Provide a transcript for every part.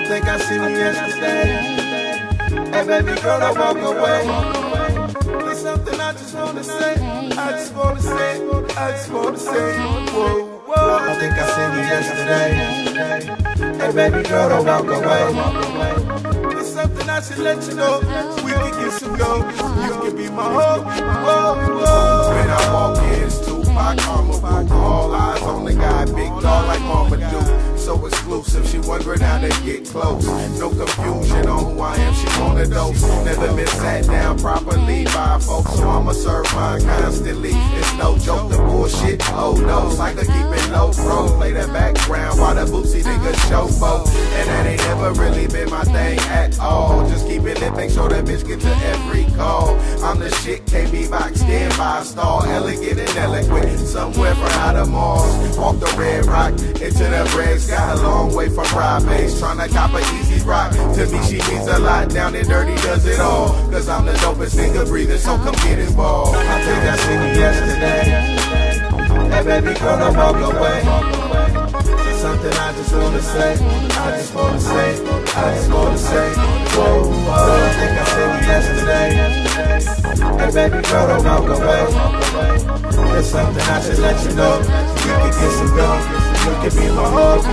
I think I seen you yesterday. Hey baby girl, don't walk away. There's something I just wanna say. I just wanna say. I just wanna say. Whoa, whoa. I think I seen you yesterday. Hey baby girl, don't walk away. There's something I should let you know. We can get some go. You can be my hope. Whoa, whoa. When I walk in, it's Tupac, Karma, all eyes on the guy, big dog like Mama do. So exclusive, she wondering how they get close. No confusion on who I am, she want a dose. Never been sat down properly by folks, so I'ma serve mine constantly. It's no joke, the bullshit, oh no. I could keep it low pro, play the background while the bootsy nigga showboat. And that ain't never really been my thing at all. Just keep it lit, make sure that bitch get to every call. I'm the shit, KB boxed in by a star. Elegant and eloquent, somewhere from out of Mars. Off the red rock, into the red sky. A long way from Pride Base, tryna cop a easy rock. To me she means a lot, down and dirty does it all. Cause I'm the dopest nigga breathing, so come get involved. I think I seen you yesterday. Hey baby girl, don't walk away. There's something I just wanna say. I just wanna say. I just wanna say. Whoa, whoa. I think I seen you yesterday. Hey baby girl, don't walk away. There's something I should let you know. You can get some go. You can be my hope.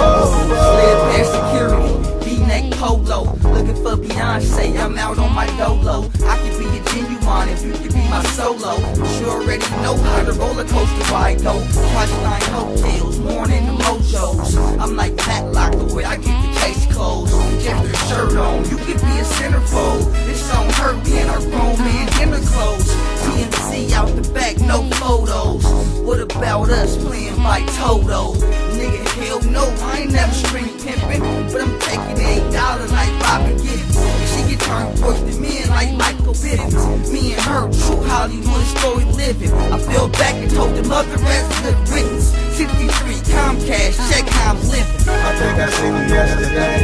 Sled past security, V-neck polo. Looking for Beyonce, I'm out on my dolo. I can be a genuine if you can be my solo. You already know how the roller coaster ride go. Watchline hotels, morning the mojos. I'm like Matlock the way I get the case closed. Kept her shirt on, you could be a centerfold. It's on her being our grown man dinner clothes. TNC out the back, no photos. What about us playing by Toto? Nigga, hell no, I ain't never street pimpin', but I'm taking $8 like Robin Gibbs. She get turned worth to men like Michael Bivins. Me and her, true Hollywood story living. I fell back and told the mother resident witness. 63 Comcast, check how I'm living. I think I seen you yesterday.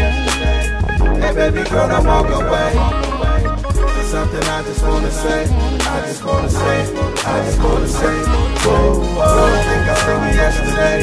Hey baby girl, don't walk away. There's something I just wanna say. I just wanna say. I just wanna say. Whoa, whoa. I think I seen you yesterday.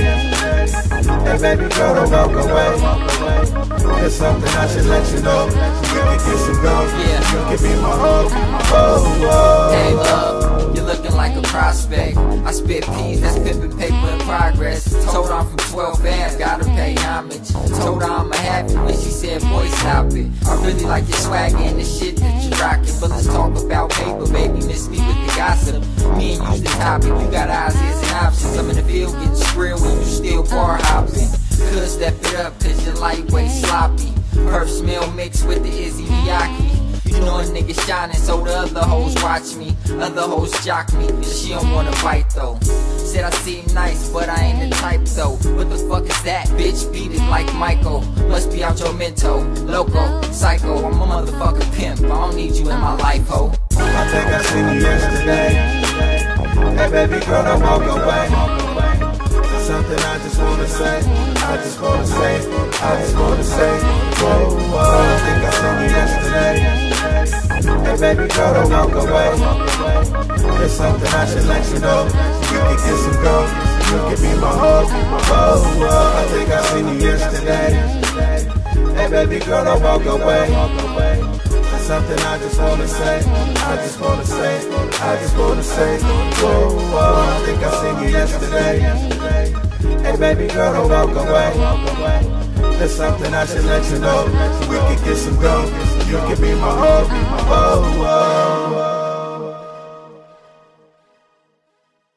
Hey baby girl, don't walk away. There's something I should let you know. You can get some go. You can be my hope. Whoa, whoa. Hey love, you're looking like a prospect. I spit peas, that's pimpin' paper in progress. Told her I'm from 12 bands, gotta pay homage. Told her I'ma have it, but she said, boy, stop it. I really like your swagger and the shit that you rockin'. But let's talk about paper, baby, miss me with the gossip. Me and you's the topic, you got eyes, ears, and options. I'm in the field getting square when you still bar hopping. Could step it up, cause you're lightweight sloppy. Perf smell mixed with the Izzy Miyake. You know a nigga shining, so the other hoes watch me. Other hoes jock me, she don't wanna bite though. Said I seem nice, but I ain't the type though. What the fuck is that? Bitch, beat it like Michael. Must be out your mento, loco, psycho. I'm a motherfucking pimp, I don't need you in my life, ho. I think I seen you yesterday. Hey baby girl, don't walk away. There's something I just wanna say. I just wanna say. I just wanna say. Whoa, whoa. I think I seen you yesterday. Hey baby girl, don't walk away. There's something I should let you know. You can get some go. You can be my hope. Whoa, whoa. I think I seen you yesterday. Hey baby girl, don't walk away. There's something I just wanna say. I just wanna say. I just wanna say. Whoa, whoa. I think I seen you yesterday. Hey baby girl, don't walk away. There's something I should let you know. We can get some go. You can be my hope.